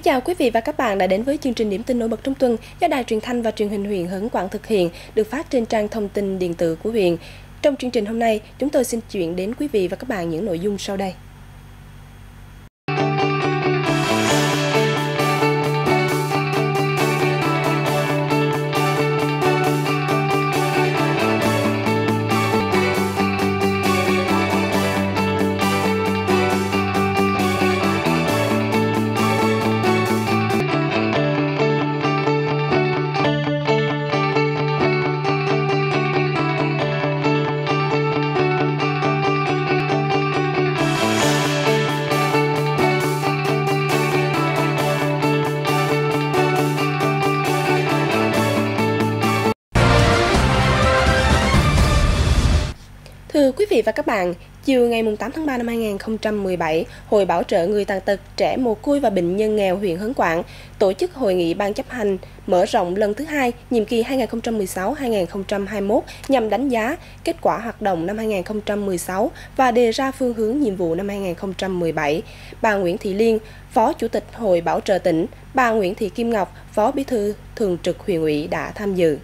chào quý vị và các bạn đã đến với chương trình điểm tin nổi bật trong tuần do Đài Truyền thanh và Truyền hình huyện Hớn Quản thực hiện, được phát trên trang thông tin điện tử của huyện. Trong chương trình hôm nay, chúng tôi xin chuyển đến quý vị và các bạn những nội dung sau đây. Thưa quý vị và các bạn, chiều ngày 8 tháng 3 năm 2017, Hội Bảo trợ Người Tàn tật, Trẻ Mồ Côi và Bệnh nhân nghèo huyện Hớn Quản tổ chức hội nghị ban chấp hành mở rộng lần thứ 2, nhiệm kỳ 2016-2021 nhằm đánh giá kết quả hoạt động năm 2016 và đề ra phương hướng nhiệm vụ năm 2017. Bà Nguyễn Thị Liên, Phó Chủ tịch Hội Bảo trợ tỉnh, bà Nguyễn Thị Kim Ngọc, Phó Bí thư Thường trực huyện ủy đã tham dự.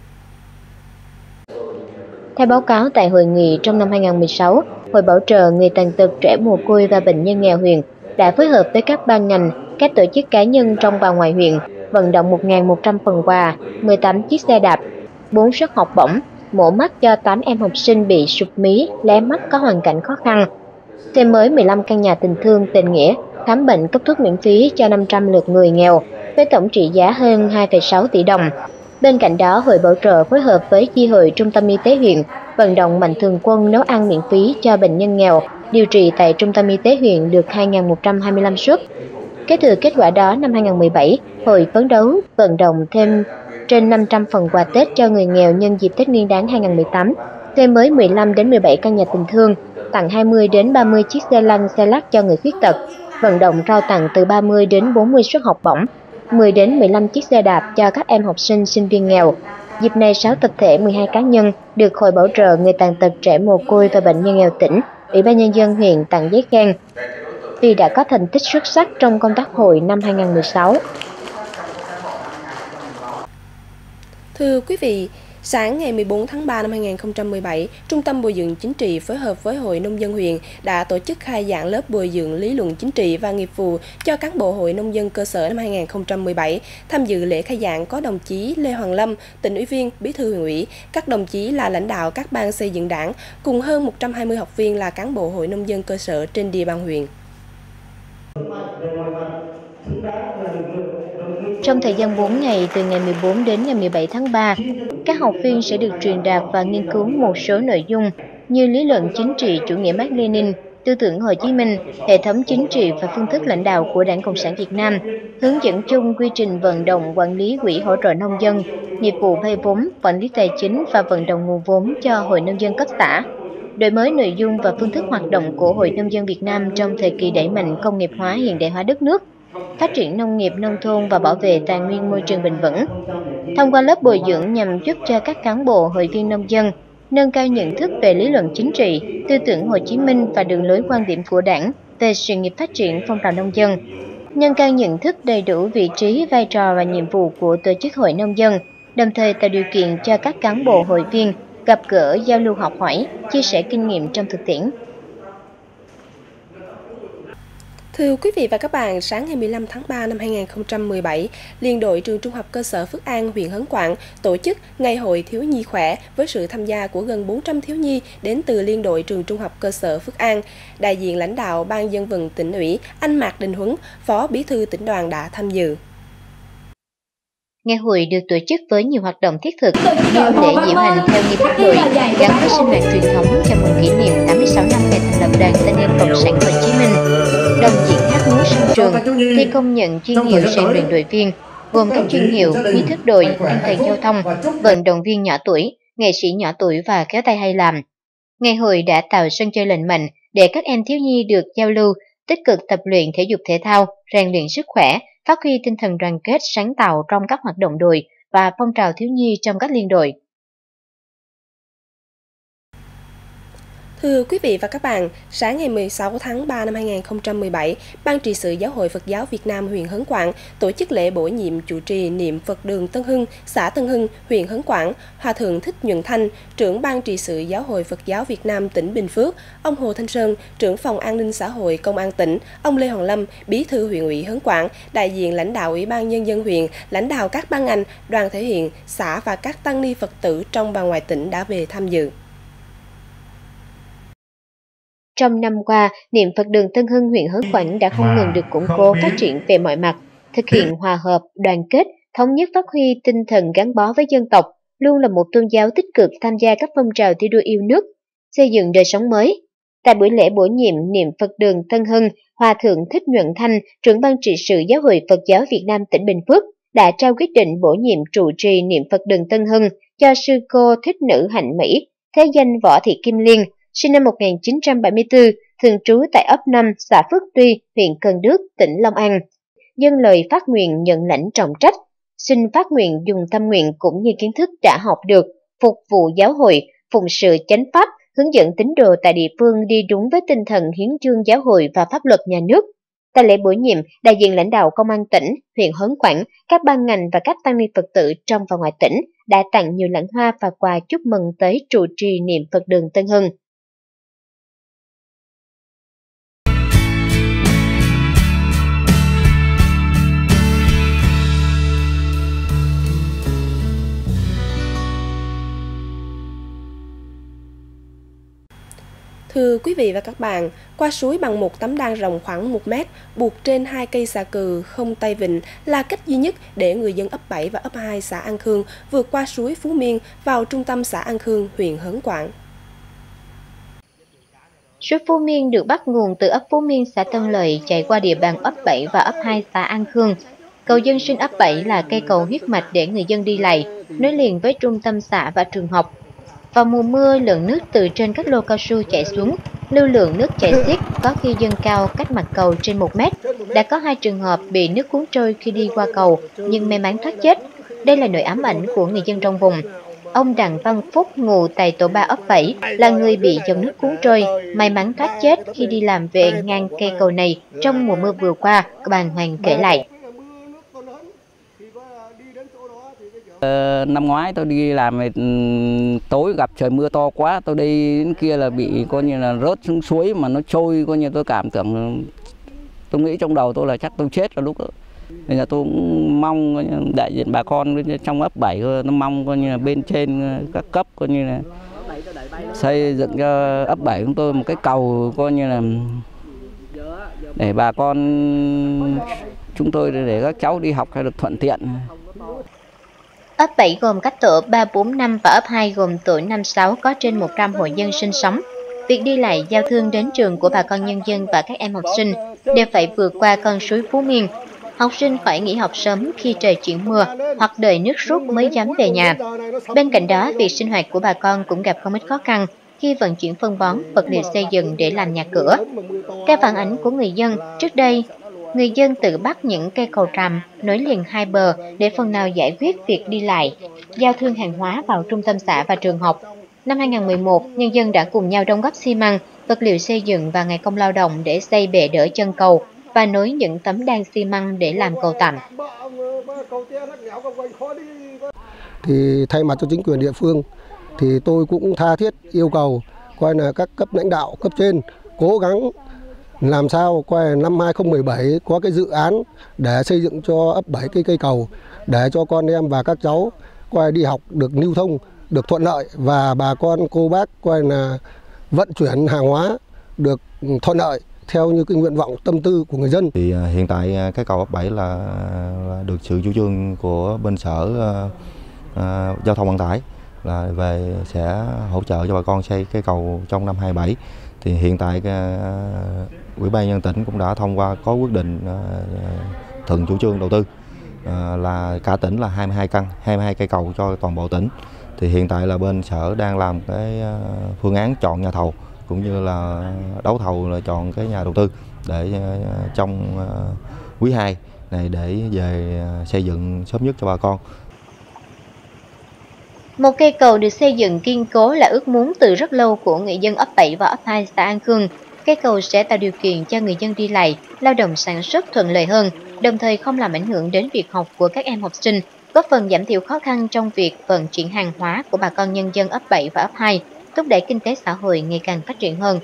Theo báo cáo tại hội nghị, trong năm 2016, Hội Bảo trợ Người Tàn tật, Trẻ Mồ Côi và Bệnh nhân nghèo huyện đã phối hợp với các ban ngành, các tổ chức cá nhân trong và ngoài huyện, vận động 1.100 phần quà, 18 chiếc xe đạp, 4 suất học bổng, mổ mắt cho 8 em học sinh bị sụp mí, lé mắt có hoàn cảnh khó khăn, thêm mới 15 căn nhà tình thương tình nghĩa, khám bệnh cấp thuốc miễn phí cho 500 lượt người nghèo, với tổng trị giá hơn 2,6 tỷ đồng. Bên cạnh đó, Hội Bảo trợ phối hợp với chi hội Trung tâm Y tế huyện vận động mạnh thường quân nấu ăn miễn phí cho bệnh nhân nghèo điều trị tại Trung tâm Y tế huyện được 2.125 suất. Kế thừa kết quả đó, năm 2017, Hội phấn đấu vận động thêm trên 500 phần quà Tết cho người nghèo nhân dịp Tết Nguyên đán 2018, thêm mới 15 đến 17 căn nhà tình thương, tặng 20 đến 30 chiếc xe lăn xe lắc cho người khuyết tật, vận động trao tặng từ 30 đến 40 suất học bổng, 10 đến 15 chiếc xe đạp cho các em học sinh sinh viên nghèo. Dịp này, 6 tập thể 12 cá nhân được Hội Bảo trợ Người Tàn tật, Trẻ Mồ Côi và Bệnh nhân nghèo tỉnh, Ủy ban Nhân dân huyện tặng giấy khen vì đã có thành tích xuất sắc trong công tác hội năm 2016. Thưa quý vị, sáng ngày 14 tháng 3 năm 2017, Trung tâm Bồi dưỡng Chính trị phối hợp với Hội Nông dân huyện đã tổ chức khai giảng lớp bồi dưỡng lý luận chính trị và nghiệp vụ cho cán bộ Hội Nông dân cơ sở năm 2017. Tham dự lễ khai giảng có đồng chí Lê Hoàng Lâm, tỉnh ủy viên, bí thư huyện ủy, các đồng chí là lãnh đạo các ban xây dựng đảng, cùng hơn 120 học viên là cán bộ Hội Nông dân cơ sở trên địa bàn huyện. Trong thời gian 4 ngày, từ ngày 14 đến ngày 17 tháng 3, các học viên sẽ được truyền đạt và nghiên cứu một số nội dung như lý luận chính trị chủ nghĩa Mác Lênin, tư tưởng Hồ Chí Minh, hệ thống chính trị và phương thức lãnh đạo của Đảng Cộng sản Việt Nam, hướng dẫn chung quy trình vận động quản lý quỹ hỗ trợ nông dân, nghiệp vụ vay vốn, quản lý tài chính và vận động nguồn vốn cho Hội Nông dân cấp xã, đổi mới nội dung và phương thức hoạt động của Hội Nông dân Việt Nam trong thời kỳ đẩy mạnh công nghiệp hóa hiện đại hóa đất nước, phát triển nông nghiệp nông thôn và bảo vệ tài nguyên môi trường bền vững. Thông qua lớp bồi dưỡng nhằm giúp cho các cán bộ hội viên nông dân nâng cao nhận thức về lý luận chính trị, tư tưởng Hồ Chí Minh và đường lối quan điểm của Đảng về sự nghiệp phát triển phong trào nông dân, nâng cao nhận thức đầy đủ vị trí, vai trò và nhiệm vụ của tổ chức hội nông dân, đồng thời tạo điều kiện cho các cán bộ hội viên gặp gỡ, giao lưu học hỏi, chia sẻ kinh nghiệm trong thực tiễn. Thưa quý vị và các bạn, sáng ngày 15 tháng 3 năm 2017, Liên đội Trường Trung học cơ sở Phước An, huyện Hớn Quản tổ chức Ngày hội Thiếu nhi khỏe với sự tham gia của gần 400 thiếu nhi đến từ Liên đội Trường Trung học cơ sở Phước An. Đại diện lãnh đạo Ban Dân vận tỉnh ủy, anh Mạc Đình Huấn, Phó Bí thư tỉnh đoàn đã tham dự. Ngày hội được tổ chức với nhiều hoạt động thiết thực như lễ diễu hành theo nghi thức đội gắn với sinh hoạt truyền thống chào mừng kỷ niệm 86 năm ngày thành lập Đoàn Thanh niên Cộng sản Hồ Chí Minh, đồng diễn hát múa sân trường, thi công nhận chuyên hiệu rèn luyện đội viên, gồm các chuyên hiệu nghi thức đội, an toàn giao thông, vận động viên nhỏ tuổi, nghệ sĩ nhỏ tuổi và khéo tay hay làm. Ngày hội đã tạo sân chơi lành mạnh để các em thiếu nhi được giao lưu, tích cực tập luyện thể dục thể thao, rèn luyện sức khỏe, phát huy tinh thần đoàn kết sáng tạo trong các hoạt động đội và phong trào thiếu nhi trong các liên đội. Thưa quý vị và các bạn, sáng ngày 16 tháng 3 năm 2017, Ban trị sự Giáo hội Phật giáo Việt Nam huyện Hớn Quản tổ chức lễ bổ nhiệm chủ trì niệm Phật đường Tân Hưng, xã Tân Hưng, huyện Hớn Quản, Hòa thượng Thích Nhuận Thanh, trưởng Ban trị sự Giáo hội Phật giáo Việt Nam tỉnh Bình Phước, ông Hồ Thanh Sơn, trưởng phòng an ninh xã hội Công an tỉnh, ông Lê Hoàng Lâm, bí thư huyện ủy Hớn Quản, đại diện lãnh đạo Ủy ban Nhân dân huyện, lãnh đạo các ban ngành, đoàn thể hiện, xã và các tăng ni Phật tử trong và ngoài tỉnh đã về tham dự. Trong năm qua, niệm Phật đường Tân Hưng huyện Hớn Quản đã không ngừng được củng cố phát triển về mọi mặt, thực hiện hòa hợp, đoàn kết, thống nhất phát huy tinh thần gắn bó với dân tộc, luôn là một tôn giáo tích cực tham gia các phong trào thi đua yêu nước, xây dựng đời sống mới. Tại buổi lễ bổ nhiệm niệm Phật đường Tân Hưng, Hòa thượng Thích Nhuận Thanh, trưởng Ban trị sự Giáo hội Phật giáo Việt Nam tỉnh Bình Phước đã trao quyết định bổ nhiệm trụ trì niệm Phật đường Tân Hưng cho sư cô Thích Nữ Hạnh Mỹ, thế danh Võ Thị Kim Liên, sinh năm 1974, thường trú tại ấp 5, xã Phước Tuy, huyện Cần Đước, tỉnh Long An. Dâng lời phát nguyện nhận lãnh trọng trách, xin phát nguyện dùng tâm nguyện cũng như kiến thức đã học được, phục vụ giáo hội, phụng sự chánh pháp, hướng dẫn tín đồ tại địa phương đi đúng với tinh thần hiến chương giáo hội và pháp luật nhà nước. Tại lễ bổ nhiệm, đại diện lãnh đạo Công an tỉnh, huyện Hớn Quản, các ban ngành và các tăng ni Phật tử trong và ngoài tỉnh đã tặng nhiều lãng hoa và quà chúc mừng tới trụ trì niệm Phật đường Tân Hưng. Thưa quý vị và các bạn, qua suối bằng một tấm đan rộng khoảng 1 mét, buộc trên 2 cây xà cừ không tay vịn là cách duy nhất để người dân ấp 7 và ấp 2 xã An Khương vượt qua suối Phú Miên vào trung tâm xã An Khương, huyện Hớn Quản. Suối Phú Miên được bắt nguồn từ ấp Phú Miên, xã Tân Lợi, chạy qua địa bàn ấp 7 và ấp 2 xã An Khương. Cầu dân sinh ấp 7 là cây cầu huyết mạch để người dân đi lại, nối liền với trung tâm xã và trường học. Vào mùa mưa, lượng nước từ trên các lô cao su chảy xuống, lưu lượng nước chảy xiết, có khi dâng cao cách mặt cầu trên 1 mét. Đã có 2 trường hợp bị nước cuốn trôi khi đi qua cầu, nhưng may mắn thoát chết. Đây là nỗi ám ảnh của người dân trong vùng. Ông Đặng Văn Phúc, ngụ tại tổ 3 ấp 7, là người bị dòng nước cuốn trôi, may mắn thoát chết khi đi làm về ngang cây cầu này trong mùa mưa vừa qua, bà Hoàng kể lại. Năm ngoái tôi đi làm tối gặp trời mưa to quá, tôi đi đến kia là bị coi như là rớt xuống suối mà nó trôi, coi như tôi cảm tưởng, tôi nghĩ trong đầu tôi là chắc tôi chết rồi lúc đó. Nên là tôi cũng mong đại diện bà con trong ấp 7 nó mong coi như là bên trên các cấp coi như là xây dựng cho ấp 7 chúng tôi một cái cầu coi như là để bà con chúng tôi để các cháu đi học hay được thuận tiện. Ấp 7 gồm các tổ 3, 4, 5 và ấp 2 gồm tổ 5, 6 có trên 100 hộ dân sinh sống. Việc đi lại giao thương đến trường của bà con nhân dân và các em học sinh đều phải vượt qua con suối Phú Miên. Học sinh phải nghỉ học sớm khi trời chuyển mưa hoặc đợi nước rút mới dám về nhà. Bên cạnh đó, việc sinh hoạt của bà con cũng gặp không ít khó khăn khi vận chuyển phân bón, vật liệu xây dựng để làm nhà cửa. Theo phản ánh của người dân, trước đây, người dân tự bắt những cây cầu tràm nối liền hai bờ để phần nào giải quyết việc đi lại, giao thương hàng hóa vào trung tâm xã và trường học. Năm 2011, nhân dân đã cùng nhau đóng góp xi măng, vật liệu xây dựng và ngày công lao động để xây bệ đỡ chân cầu và nối những tấm đan xi măng để làm cầu tạm. Thì thay mặt cho chính quyền địa phương, thì tôi cũng tha thiết yêu cầu coi là các cấp lãnh đạo cấp trên cố gắng làm sao coi năm 2017 có cái dự án để xây dựng cho ấp 7 cây cầu để cho con em và các cháu coi đi học được lưu thông được thuận lợi và bà con cô bác coi là vận chuyển hàng hóa được thuận lợi theo như cái nguyện vọng tâm tư của người dân. Thì hiện tại cái cầu ấp 7 là được sự chủ trương của bên sở giao thông vận tải là về sẽ hỗ trợ cho bà con xây cái cầu trong năm 27. Thì hiện tại Ủy ban nhân tỉnh cũng đã thông qua có quyết định thuận chủ trương đầu tư là cả tỉnh là 22 cây cầu cho toàn bộ tỉnh. Thì hiện tại là bên sở đang làm cái phương án chọn nhà thầu cũng như là đấu thầu là chọn cái nhà đầu tư để trong quý 2 này để về xây dựng sớm nhất cho bà con. Một cây cầu được xây dựng kiên cố là ước muốn từ rất lâu của người dân ấp 7 và ấp 2 xã An Khương. Cây cầu sẽ tạo điều kiện cho người dân đi lại, lao động sản xuất thuận lợi hơn, đồng thời không làm ảnh hưởng đến việc học của các em học sinh, góp phần giảm thiểu khó khăn trong việc vận chuyển hàng hóa của bà con nhân dân ấp 7 và ấp 2, thúc đẩy kinh tế xã hội ngày càng phát triển hơn.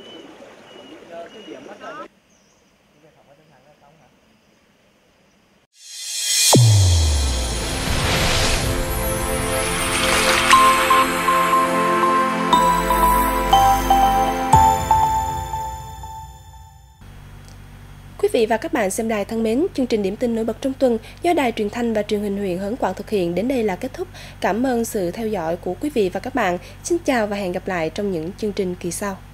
Quý vị và các bạn xem đài thân mến, chương trình điểm tin nổi bật trong tuần do Đài Truyền thanh và Truyền hình huyện Hớn Quản thực hiện đến đây là kết thúc. Cảm ơn sự theo dõi của quý vị và các bạn. Xin chào và hẹn gặp lại trong những chương trình kỳ sau.